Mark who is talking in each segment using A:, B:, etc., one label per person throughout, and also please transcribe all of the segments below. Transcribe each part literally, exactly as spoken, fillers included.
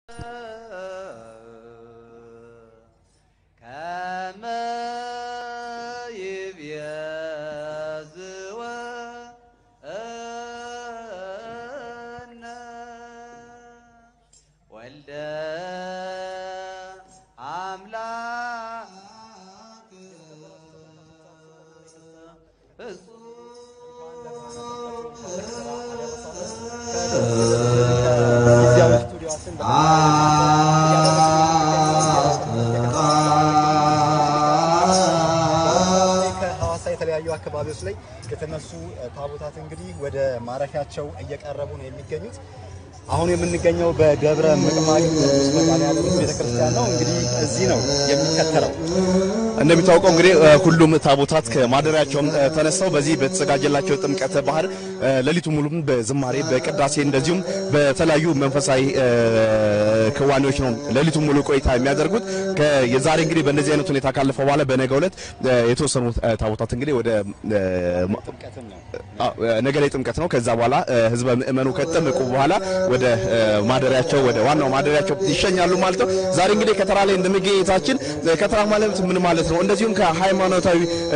A: አካባቢዎች ላይ ከተነሱ ታቦታት እንግዲህ ወደ ማረፊያቸው እየቀረቡ ነው የሚገኙት አሁን የምንገኘው በደብረ ምጥማቅ ቅዱስ መድኃኔዓለም ቤተክርስቲያን ነው እንግዲህ እዚህ ነው የሚከተለው
B: እንደሚታወቀው እንግዲህ ሁሉም ታቦታት ከማደሪያቸው ተነስተው በዚህ በተዘጋጀላቸው ጥምቀተ ባህር ለሊቱ ሙሉ በዝማሬ በቅዳሴ እንደዚሁም በተለያዩ መንፈሳዊ ክዋኔዎች ነው ለሊቱ ሙሉ ቆይታ የሚያደርጉት የዛሬ እንግዲህ በእንደዚህ አይነት ሁኔታ ካለፈ በኋላ በነገው ዕለት የተወሰኑ ታቦታት እንግዲህ ወደ
A: ጥምቀት ነው
B: ነገ ላይ ጥምቀት ነው ከዛ በኋላ ህዝበ ምእመኑ ከተጠመቁ በኋላ ወደ ማደሪያቸው ወደ ዋናው ማደሪያቸው ይሸኛሉ ማለት ነው ዛሬ እንግዲህ ከተራ ላይ እንደሚገኝታችን ከተራ ማለት ምን ማለት ነው እንደዚሁም ከሃይማኖታዊ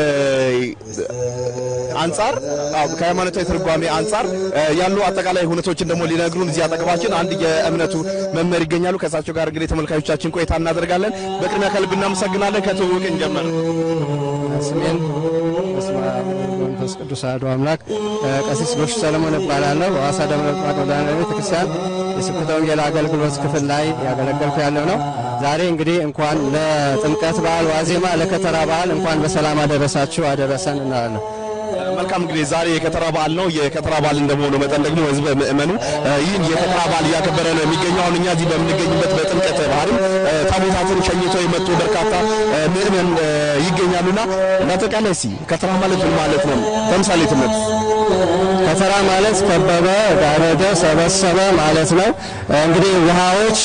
B: አንፃር ከሃይማኖታዊ ትርጓሜ አንፃር ያሉ አጠቃላይ ሁነቶችን ደግሞ ሊነግሩን እዚህ አጠገባችን አንድ የእምነቱ መምህር ይገኛሉ ከሳቸው ጋር እንግዲህ ተመልካቾቻችን ቆይታ እናደርጋለን በቅድሚያ ከልብ እናመሰግናለን ከትውውቅ እንጀምር
C: ስሜን መንፈስ ቅዱስ አሐዱ አምላክ ቀሲስ ጎሽ ሰለሞን እባላለሁ በሐዋሳ ደብረ ምጥማቅ መድኃኔዓለም ቤተክርስቲያን የስብከተ ወንጌል አገልግሎት ክፍል ላይ ያገለገልኩ ያለው ነው ዛሬ እንግዲህ እንኳን ለጥምቀት በዓል ዋዜማ ለከተራ በዓል እንኳን በሰላም አደረሳችሁ አደረሰን እንላለን
B: መልካም እንግዲህ ዛሬ የከተራ በዓል ነው የከተራ በዓል እንደመሆኑ መጠን ደግሞ ህዝበ ምእመኑ ይህን የከተራ በዓል እያከበረ ነው የሚገኘው አሁን እኛ እዚህ በምንገኝበት በጥምቀት ባህር ታቦታትን ሸኝተው የመጡ በርካታ ምእመን ይገኛሉና እንዳጠቃላይ እስኪ ከተራ ማለት ምን ማለት ነው ተምሳሌትነት
C: ከተራ ማለት ከበበ ጋረደ ሰበሰበ ማለት ነው እንግዲህ ውሃዎች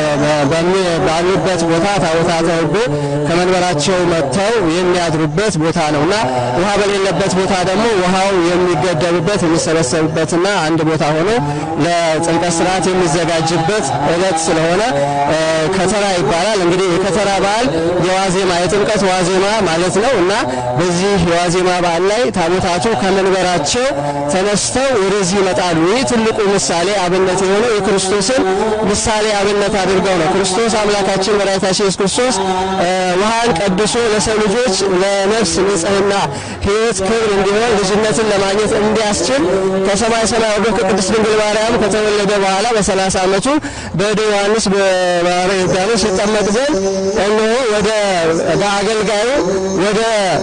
C: ባሉበት ቦታ ታቦታት ህጉ ከመንበራቸው መጥተው የሚያድሩበት ቦታ ነውና ውሃ በሌለበት ቦታ ደግሞ ውሃው የሚገደብበት የሚሰበሰብበትና አንድ ቦታ ሆኖ ለጥምቀት ስርዓት የሚዘጋጅበት ዕለት ስለሆነ ከተራ ይባላል እንግዲህ የከተራ በዓል የዋዜማ የጥምቀት ዋዜማ ማለት ነውና በዚህ የዋዜማ በዓል ላይ ታቦታቱ ከመንበራቸው ተነስተው ወደዚህ ይመጣሉ ይህ ትልቁ ምሳሌ አብነት የሆነው የክርስቶስን ምሳሌ አብነት አድርገው ነው ክርስቶስ አምላካችን መድኃኒታችን ኢየሱስ ክርስቶስ ውሃን ቀድሶ ለሰው ልጆች ለነፍስ ንጽህና ሕይወት ክብር እንዲሆን ልጅነትን ለማግኘት እንዲያስችል ከሰማይ ሰማይ ወርዶ ከቅድስት ድንግል ማርያም ከተወለደ በኋላ በ30 ዓመቱ በእደ ዮሐንስ በባሕረ ዮርዳኖስ ይጠመቅ ዘንድ እነሆ ወደ በአገልጋዩ ወደ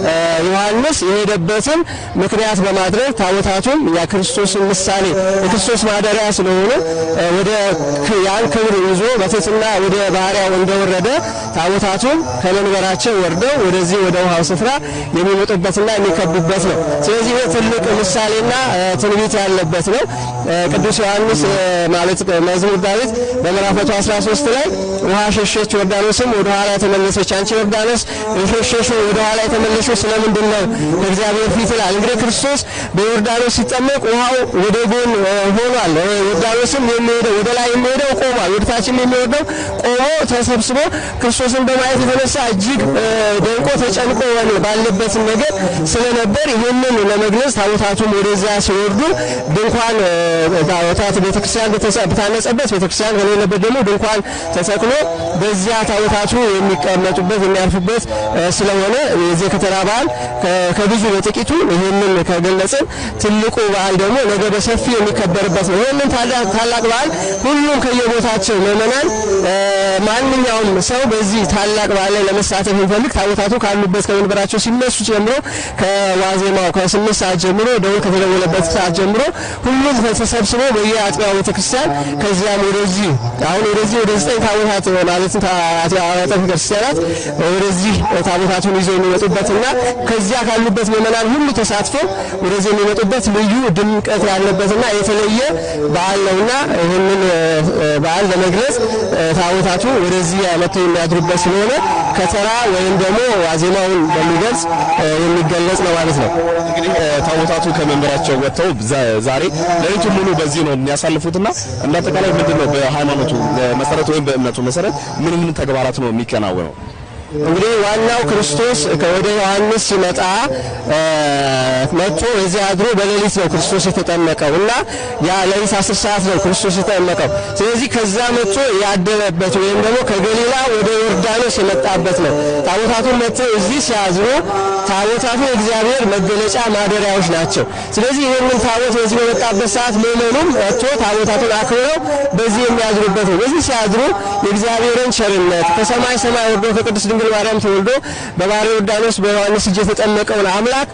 C: ዮሐንስ የሄደበትን ምክንያት በማድረግ ታቦታቱም የክርስቶስን ምሳሌ የክርስቶስ ማደሪያ ስለሆነ ወደ ያን ክብር ይዞ በትሕትና ወደ ባህሪያው እንደወረደ ታቦታቱም ከመንበራቸው ወርደው ወደዚህ ወደ ውሃው ስፍራ የሚመጡበትና የሚከቡበት ነው ስለዚህ ይሄ ትልቅ ምሳሌና ትንቢት ያለበት ነው ቅዱስ ዮሐንስ ማለት መዝሙር ዳዊት በምዕራፍ አስራ ሶስት ላይ ውሃ ሸሸች ዮርዳኖስም ወደ ኋላ ተመለሰች አንቺ ዮርዳኖስ ሸሸሽ ወደ ኋላ የተመለሰው ስለምንድን ነው እግዚአብሔር ፊት ይላል እንግዲህ ክርስቶስ በዮርዳኖስ ሲጠመቅ ውሃው ወደ ጎን ሆኗል ዮርዳኖስም የሚሄደው ወደ ላይ የሚሄደው ቆሟል ወደ ታችም የሚወርደው ቆሞ ተሰብስቦ ክርስቶስን በማየት የተነሳ እጅግ ደንቆ ተጨንቆ ባለበት ነገር ስለነበር ይህንን ለመግለጽ ታቦታቱም ወደዚያ ሲወርዱ ድንኳን ታቦታት ቤተክርስቲያን በታነጸበት ቤተክርስቲያን ከሌለበት ደግሞ ድንኳን ተተክሎ በዚያ ታቦታቱ የሚቀመጡበት የሚያርፉበት ስለሆነ የዚህ ከተራ በዓል ከብዙ በጥቂቱ ይህንን ከገለጽን ትልቁ በዓል ደግሞ ነገ በሰፊው የሚከበርበት ነው ይህንን ታላቅ በዓል ሁሉም ከየቦታቸው ምእመናን ማንኛውም ሰው በዚህ ታላቅ በዓል ላይ ለመሳተፍ የሚፈልግ ታቦታቱ ካሉበት ከመንበራቸው ሲነሱ ጀምሮ ከዋዜማው ከስምንት ሰዓት ጀምሮ ደውል ከተደወለበት ሰዓት ጀምሮ ሁሉም ተሰብስቦ በየአጥቢያው ቤተክርስቲያን ከዚያም ወደዚህ አሁን ወደዚህ ወደ ዘጠኝ ታቦታት ማለት አጥቢያው ቤተክርስቲያናት ወደዚህ ታቦታቱን ይዘው የሚመጡበትና ከዚያ ካሉበት ምእመናን ሁሉ ተሳትፎ ወደዚህ የሚመጡበት ልዩ ድምቀት ያለበትና የተለየ በዓል ነውና ይህንን በዓል ለመግለጽ ታቦታቱ ወደዚህ መጥተው የሚያድሩበት ስለሆነ ከተራ ወይም ደግሞ ዋዜማውን በሚገልጽ የሚገለጽ ነው ማለት ነው።
B: እንግዲህ ታቦታቱ ከመንበራቸው ወጥተው ዛሬ ለሊቱን ሙሉ በዚህ ነው የሚያሳልፉትና እንደ አጠቃላይ ምንድነው በሃይማኖቱ መሰረት ወይም በእምነቱ መሰረት ምን ምን ተግባራት ነው የሚከናወነው?
C: እንግዲህ ዋናው ክርስቶስ ከወደ ዮሐንስ ሲመጣ መጥቶ እዚህ አድሮ በሌሊት ነው ክርስቶስ የተጠመቀው እና ያ ሌሊት አስር ሰዓት ነው ክርስቶስ የተጠመቀው። ስለዚህ ከዛ መጥቶ ያደረበት ወይም ደግሞ ከገሊላ ወደ ዮርዳኖስ የመጣበት ነው። ታቦታቱን መጥተው እዚህ ሲያዝሩ ታቦታቱ የእግዚአብሔር መገለጫ ማደሪያዎች ናቸው። ስለዚህ ይህንን ታቦት በዚህ በመጣበት ሰዓት ምዕመኑም መጥቶ ታቦታቱን አክብረው በዚህ የሚያዝሩበት ነው። በዚህ ሲያዝሩ የእግዚአብሔርን ቸርነት ከሰማይ ሰማይ ወርዶ ከቅድስት ድንግል ማርያም ተወልዶ በባሕረ ዮርዳኖስ በዮሐንስ እጅ የተጠመቀውን አምላክ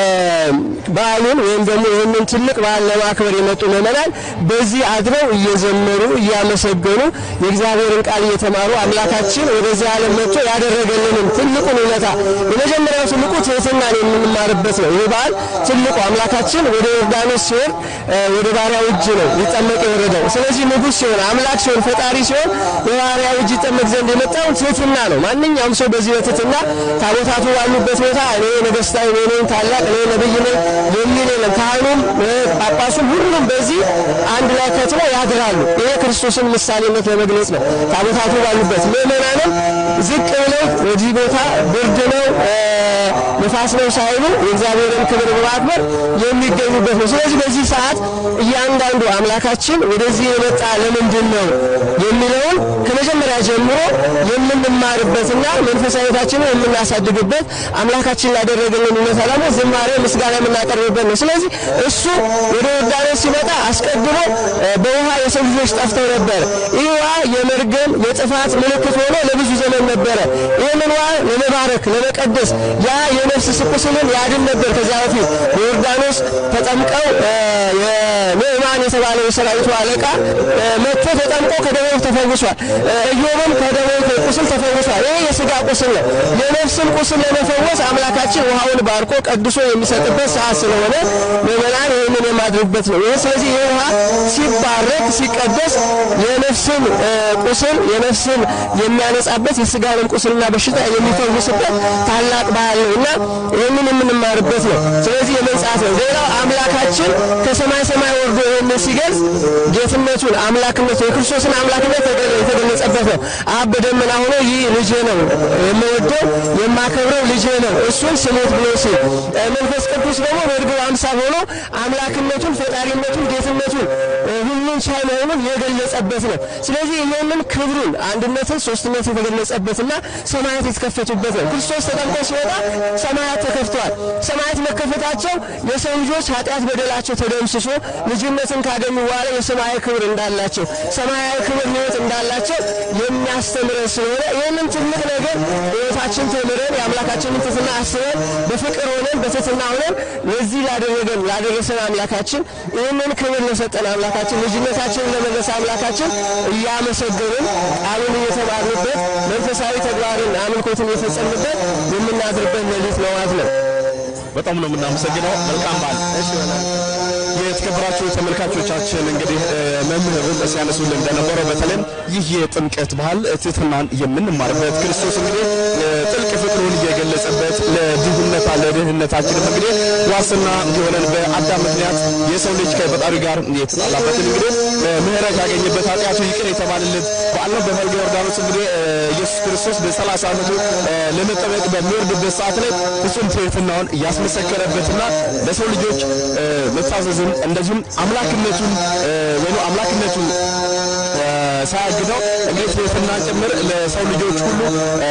C: በዓሉን ወይም ደግሞ ይህንን ትልቅ በዓል ለማክበር የመጡ ምዕመናን በዚህ አድረው እየዘመሩ እያመሰገኑ የእግዚአብሔርን ቃል እየተማሩ አምላካችን ወደዚህ ዓለም መጥቶ ያደረገልንን ትልቁን ውለታ የመጀመሪያው ትልቁ ትሕትናን የምንማርበት ነው። ይህ በዓል ትልቁ አምላካችን ወደ ዮርዳኖስ ሲሆን ወደ ባሪያው እጅ ነው ሊጠመቅ የወረደው። ስለዚህ ንጉሥ ሲሆን አምላክ ሲሆን ፈጣሪ ሲሆን በባሪያው እጅ ይጠመቅ ዘንድ የመጣውን ትሕትና ነው። ማንኛውም ሰው በዚህ በትሕትና ታቦታቱ ባሉበት ቦታ እኔ ነገሥታዊ ነኝ ታላቅ እኔ ነብይ ነኝ የሚል የለም። ካህኑም ጳጳሱም ሁሉም በዚህ አንድ ላይ ከትለው ያድራሉ። ይሄ ክርስቶስን ምሳሌነት ለመግለጽ ነው። ታቦታቱ ባሉበት ምዕመናንም ዝቅ ብለው ወዲህ ቦታ ብርድ ነው ንፋስ ነው ሳይሉ የእግዚአብሔርን ክብር በማክበር የሚገኙበት ነው። ስለዚህ በዚህ ሰዓት እያንዳንዱ አምላካችን ወደዚህ የመጣ ለምንድን ነው የሚለውን ከመጀመሪያ ጀምሮ የምንማርበትና መንፈሳዊ ሕይወታችንን የምናሳድግበት አምላካችን ላደረገልን ውለታ ደግሞ ዝማሬ ምስጋና የምናቀርብበት ነው። ስለዚህ እሱ ወደ ዮርዳኖስ ሲመጣ አስቀድሞ በውሃ የሰው ልጆች ጠፍተው ነበር። ይህ ውሃ የመርገም የጥፋት ምልክት ሆኖ ለብዙ ዘመን ነበረ። ይህንን ውሃ ለመባረክ ለመቀደስ ያ የነፍስ ቁስልን ያድን ነበር። ከዚያ በፊት በዮርዳኖስ ተጠምቀው የንዕማን የተባለው የሰራዊቱ አለቃ መጥቶ ተጠምቆ ከደዌው ተፈውሷል። ኢዮብም ከደዌው ቁስል ተፈውሷል። ይህ የሥጋ ቁስል ነው። የነፍስን ቁስል ለመፈወስ አምላካችን ውሃውን ባርኮ ቀድሶ የሚሰጥበት ሰዓት ስለሆነ ምዕመናን ይህንን የማድረግበት ነው። ይህ ስለዚህ ይህ ውሃ ሲባረክ ሲቀደስ የነፍስን ቁስል የነፍስን የሚያነጻበት የሥጋን ቁስልና በሽታ የሚፈውስበት ታላቅ በዓል ነው እና ይህንን የምንማርበት ነው። ስለዚህ የመንጻት ነው። ሌላው አምላካችን ከሰማይ ሰማይ ወርዶ ይህንን ሲገልጽ ጌትነቱን አምላክነቱ የክርስቶስን አምላክነት የተገለጸበት ነው። አብ በደመና ሆኖ ይህ ልጄ ነው የምወደው የማከብረው ልጄ ነው እሱን ስሙት ብሎ ሲል፣ መንፈስ ቅዱስ ደግሞ በእርግብ አምሳል ሆኖ አምላክነቱን ፈጣሪነቱን ጌትነቱን ሁሉን ቻይ መሆኑን የገለጸበት ነው። ስለዚህ ይህንን ክብሩን አንድነትን ሶስትነት የተገለጸበትና ሰማያት የተከፈቱበት ነው። ክርስቶስ ተጠምቆ ሲወጣ ሰማያት ተከፍተዋል። ሰማያት መከፈታቸው የሰው ልጆች ኃጢአት በደላቸው ተደምስሶ ልጅነትን ካገኙ በኋላ የሰማያዊ ክብር እንዳላቸው ሰማያዊ ክብር ሕይወት እንዳላቸው የሚያስተምረን ስለሆነ ይህንን ትልቅ ነገር ሕይወታችን ተምረን የአምላካችንን ትሕትና አስበን በፍቅር ሆነን በትሕትና ሆነን ለዚህ ላደረገን ላደረሰን አምላካችን ይህንን ክብር ለሰጠን አምላካችን ልጅነታችንን ለመለሰ አምላካችን እያመሰገንን ቃሉን እየተማርንበት መንፈሳዊ ተግባርን አምልኮትን እየፈጸምንበት የምናድርበት ሌሊት ነው ማለት ነው።
B: በጣም ነው የምናመሰግነው። መልካም በዓል። እሺ ይሆናል። የተከበራችሁ ተመልካቾቻችን እንግዲህ መምህሩን ሲያነሱልን እንደነበረው በተለይም ይህ የጥምቀት ባህል ትሕትናን የምንማርበት ክርስቶስ እንግዲህ ጥልቅ ፍቅሩን እየገለጸበት ለድህነታ ለድህነታችን እንግዲህ ዋስትና የሆነን በአዳም ምክንያት የሰው ልጅ ከፈጣሪ ጋር የተጣላበትን እንግዲህ ምሕረት ያገኘበት ኃጢአቱ ይቅር የተባለለት በዓል ነው። በመልገ ዮርዳኖስ እንግዲህ ኢየሱስ ክርስቶስ በሰላሳ ዓመቱ ለመጠመቅ በሚወርድበት ሰዓት ላይ ፍጹም ትሕትናውን ያስመሰከረበትና ለሰው ልጆች መታዘዝን እንደዚሁም አምላክነቱን ወይ ነው አምላክነቱን ሳያግደው እንግዲህ ትሕትናን ጭምር ለሰው ልጆች ሁሉ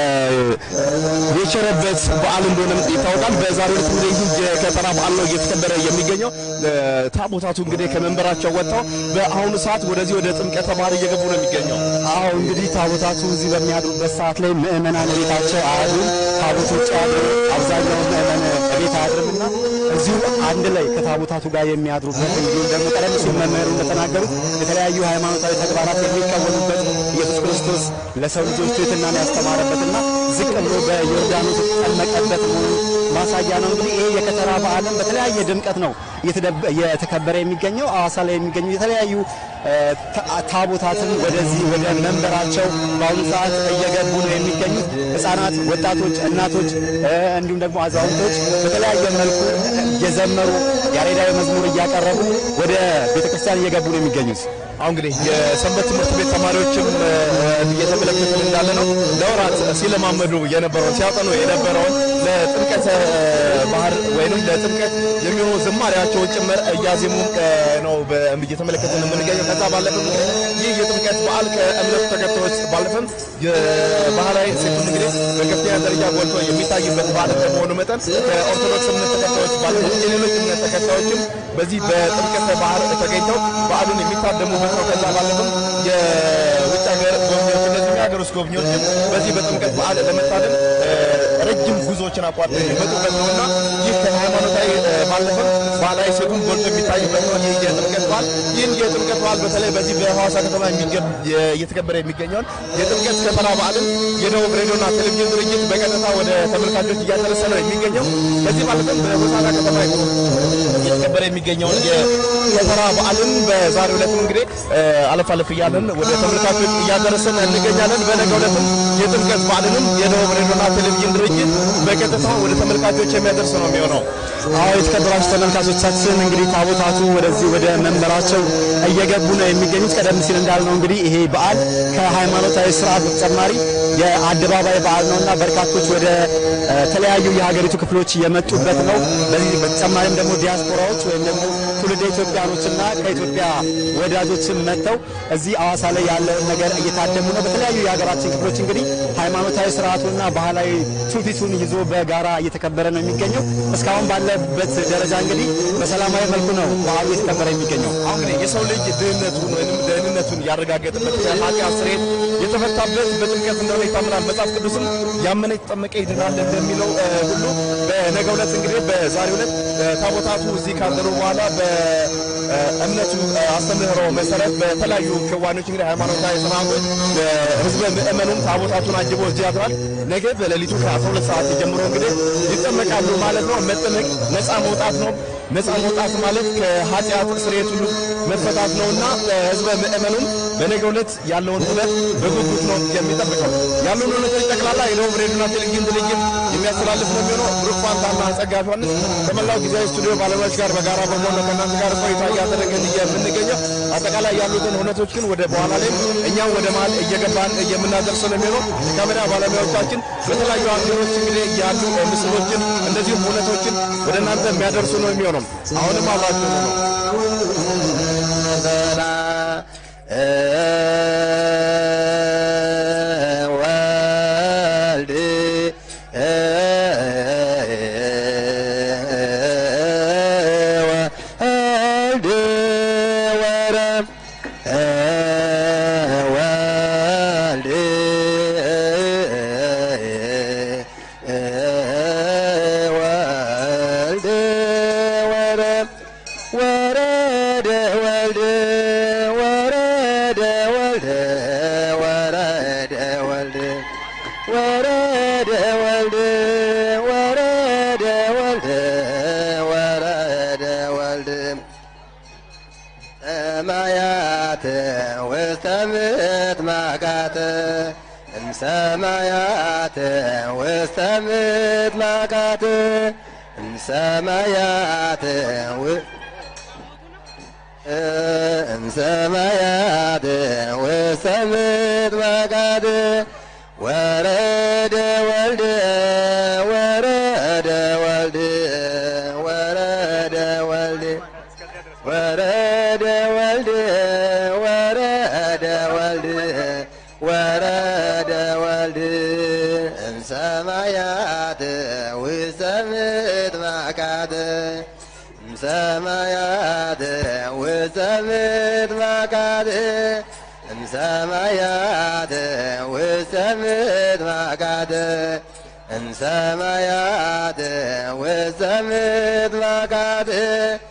B: የቸረበት በዓል እንደሆነም ይታወቃል። በዛሬው ዕለት እንግዲህ የከተራ በዓል ነው እየተከበረ የሚገኘው። ታቦታቱ እንግዲህ ከመንበራቸው ወጥተው በአሁኑ ሰዓት ወደዚህ ወደ ጥምቀተ ባህር እየገቡ ነው የሚገኘው።
A: አዎ እንግዲህ ታቦታቱ እዚህ በሚያድሩበት ሰዓት ላይ ምዕመናን ቤታቸው አያድሩም። ታቦቶች ያድሩ አብዛኛው ምዕመን ቤት አያድርምና እዚሁ አንድ ላይ ከታቦታቱ ጋር የሚያድሩበት እንዲሁም ደግሞ ቀደም ሲል መምህሩ እንደተናገሩት የተለያዩ ሃይማኖታዊ ተግባራት የሚከወኑበት ኢየሱስ ክርስቶስ ለሰው ልጆች ትሕትናን ያስተማረበትና ዝቅ ብሎ በዮርዳኖስ የተጠመቀበት መሆኑን ማሳያ ነው። እንግዲህ ይሄ የከተራ በዓልን በተለያየ ድምቀት ነው እየተከበረ የሚገኘው ሐዋሳ ላይ የሚገኙ የተለያዩ ታቦታትን ወደዚህ ወደ መንበራቸው በአሁኑ ሰዓት እየገቡ ነው የሚገኙት። ህፃናት፣ ወጣቶች፣ እናቶች እንዲሁም ደግሞ አዛውንቶች በተለያየ መልኩ እየዘመሩ ያሬዳዊ መዝሙር እያቀረቡ ወደ ቤተክርስቲያን እየገቡ ነው የሚገኙት።
B: አሁን እንግዲህ የሰንበት ትምህርት ቤት ተማሪዎችም እየተመለከትን እንዳለ ነው። ለወራት ሲለማመዱ የነበረው ሲያጠኑ የነበረውን ለጥምቀት ባህር ወይንም ለጥምቀት የሚሆኑ ዝማሬያቸውን ጭምር እያዜሙ ነው እየተመለከትን የምንገኘው። ከዛ ባለፈ ይህ የጥምቀት በዓል ከእምነቱ ተከታዮች ባለፈም የባህላዊ እሴቱን እንግዲህ በከፍተኛ ደረጃ ጎልቶ የሚታይበት በዓል እንደመሆኑ መጠን ከኦርቶዶክስ እምነት ተከታዮች ባለፈ የሌሎች እምነት ተከታዮችም በዚህ በጥምቀት ባህር ተገኝተው በዓሉን የሚታደሙበት ነው። ከዛ ባለፈም የውጭ ሀገር ጎብኚዎች እነዚህ የሀገር ውስጥ ጎብኚዎች በዚህ በጥምቀት በዓል ለመታደም ረጅም ጉዞዎችን አቋርጠው የሚመጡበት ነውና ይህ ከሃይማኖታዊ ባለፈም ባህላዊ እሴቱን ጎልቶ የሚታይበት ነው። ይህ የጥምቀት በዓል ይህን የጥምቀት በዓል በተለይ በዚህ በሐዋሳ ከተማ እየተከበረ የሚገኘውን የጥምቀት ከተራ በዓልን የደቡብ ሬዲዮና ቴሌቪዥን ድርጅት በቀጥታ ወደ ተመልካቾች እያደረሰ ነው የሚገኘው። ከዚህ ባለፈም በሆሳዕና ከተማ እየተከበረ የሚገኘውን የከተራ በዓልን በዛሬው ዕለትም እንግዲህ አለፍ አለፍ እያለን ወደ ተመልካቾች እያደረሰን እንገኛለን። በነገው ዕለትም የጥምቀት በዓልንም የደቡብ ሬዲዮና ቴሌቪዥን ድርጅት በቀጥታ ወደ ተመልካቾች የሚያደርስ ነው የሚሆነው።
A: አዎ የተከበራችሁ ተመልካቾቻችን እንግዲህ ታቦታቱ ወደዚህ ወደ መንበራቸው እየገቡ ነው የሚገኙት። ቀደም ሲል እንዳልነው እንግዲህ ይሄ በዓል ከሃይማኖታዊ ስርዓት በተጨማሪ የአደባባይ በዓል ነውና በርካቶች ወደ ተለያዩ የሀገሪቱ ክፍሎች የመጡበት ነው። በዚህ በተጨማሪም ደግሞ ዲያስፖራዎች ወይም ደግሞ ትውልደ ኢትዮጵያኖችና ከኢትዮጵያ ወዳጆችም መጥተው እዚህ ሐዋሳ ላይ ያለውን ነገር እየታደሙ ነው። በተለያዩ የሀገራችን ክፍሎች እንግዲህ ሃይማኖታዊ ስርዓቱና ባህላዊ ትውፊቱን ይዞ በጋራ እየተከበረ ነው የሚገኘው። እስካሁን ባለበት ደረጃ እንግዲህ በሰላማዊ መልኩ ነው በዓሉ እየተከበረ የሚገኘው።
B: አሁን እንግዲህ የሰው ልጅ ድህነቱን ወይም ደህንነቱን ያረጋገጠበት የኃጢአት ስርየት የተፈታበት በጥምቀት እንደሆነ ይታመናል። መጽሐፍ ቅዱስም ያመነ የተጠመቀ ይድናል እንደሚለው ሁሉ በነገው ዕለት እንግዲህ በዛሬው ዕለት ታቦታቱ እዚህ ካደሩ በኋላ በእምነቱ አስተምህሮ መሰረት በተለያዩ ክዋኔዎች እንግዲህ ሃይማኖታዊ ስርዓቶች ህዝበ ምእመኑም ታቦታቱን አጅቦ እዚህ ያድራል። ነገ በሌሊቱ ከአስራ ሁለት ሰዓት ጀምሮ እንግዲህ ይጠመቃሉ ማለት ነው። መጠመቅ ነፃ መውጣት ነው። ነፃ መውጣት ማለት ከኃጢአት ስርየት ሁሉ መፈታት ነውና ህዝበ ምእመኑም በነገው ዕለት ያለውን ሁለት በጉጉት ነው የሚጠብቀው። ያሉን ሁለቶች ጠቅላላ የደቡብ ሬዲዮና ቴሌቪዥን ድርጅት የሚያስተላልፍ ነው የሚሆነው። ብሩክ ፋንታና ጸጋፊ ዮሐንስ ከመላው ጊዜያዊ ስቱዲዮ ባለሙያዎች ጋር በጋራ በመሆን ነው ከእናንተ ጋር ቆይታ እያደረግን የምንገኘው። አጠቃላይ ያሉትን ሁነቶች ግን ወደ በኋላ ላይ እኛም ወደ መሀል እየገባን የምናደርሰው ነው የሚሆነው። የካሜራ ባለሙያዎቻችን በተለያዩ ሀገሮች እንግዲህ ያሉ ምስሎችን እንደዚሁም ሁነቶችን ወደ እናንተ የሚያደርሱ ነው የሚሆነው። አሁንም አብራችሁ ነው
C: ሰማያት ውስተ ምድማቃት ሰማያት ሰማያት ውስተ ምድማቃት ወረደ ወልድ ወረደ ወልድ ወረደ ወልድ ወረደ ወልድ ወረደ ወልድ ወረደ ወልድ እምሰማያት ውስተ ምድማቃት እምሰማያት ውስተ ምድማቃት እምሰማያት ውስተ ምድማቃት እምሰማያት ውስተ ምድማቃት